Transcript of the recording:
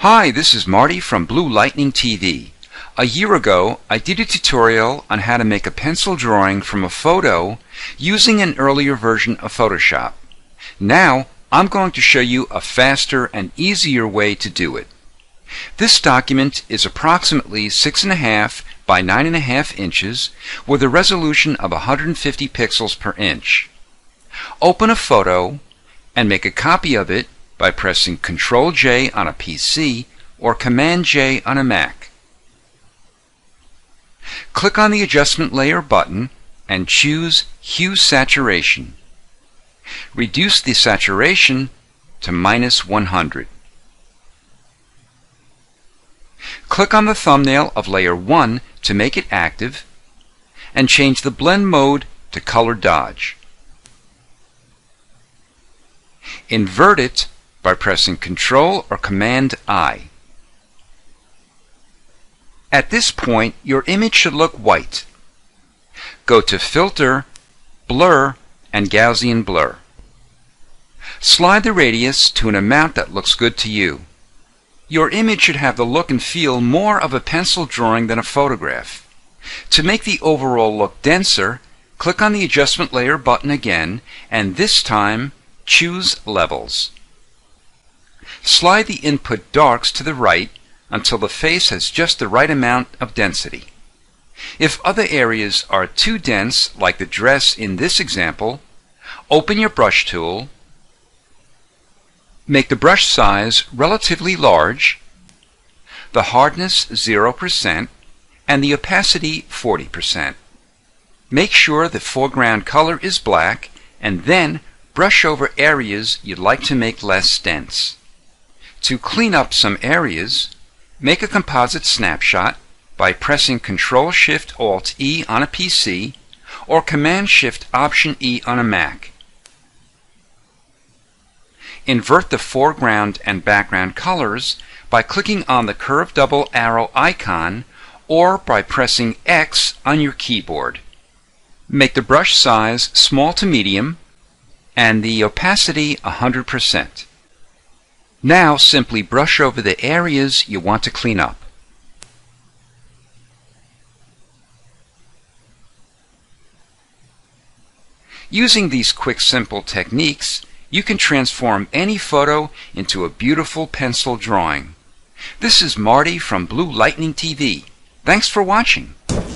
Hi, this is Marty from Blue Lightning TV. A year ago, I did a tutorial on how to make a pencil drawing from a photo using an earlier version of Photoshop. Now, I'm going to show you a faster and easier way to do it. This document is approximately 6.5 by 9.5 inches with a resolution of 150 pixels per inch. Open a photo and make a copy of it by pressing Ctrl-J on a PC or Command-J on a Mac. Click on the Adjustment Layer button and choose Hue Saturation. Reduce the saturation to -100. Click on the thumbnail of Layer 1 to make it active and change the blend mode to Color Dodge. Invert it by pressing Ctrl or Command-I. At this point, your image should look white. Go to Filter, Blur, and Gaussian Blur. Slide the radius to an amount that looks good to you. Your image should have the look and feel more of a pencil drawing than a photograph. To make the overall look denser, click on the Adjustment Layer button again, and this time choose Levels. Slide the input darks to the right until the face has just the right amount of density. If other areas are too dense, like the dress in this example, open your brush tool, make the brush size relatively large, the hardness 0%, and the opacity 40%. Make sure the foreground color is black, and then brush over areas you'd like to make less dense. To clean up some areas, make a composite snapshot by pressing Ctrl-Shift-Alt-E on a PC or Command-Shift-Option-E on a Mac. Invert the foreground and background colors by clicking on the curved double arrow icon or by pressing X on your keyboard. Make the brush size small to medium and the opacity 100%. Now simply brush over the areas you want to clean up. Using these quick, simple techniques, you can transform any photo into a beautiful pencil drawing. This is Marty from Blue Lightning TV. Thanks for watching.